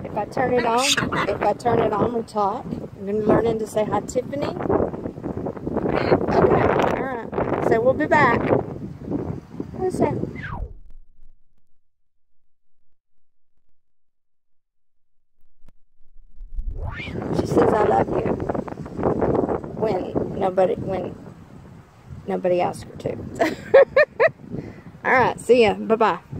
If I turn it on, we talk. I'm going to learn to say hi, Tiffany. Okay, all right. So we'll be back. What's that? She says I love you when nobody asks her to. All right, see ya. Bye-bye.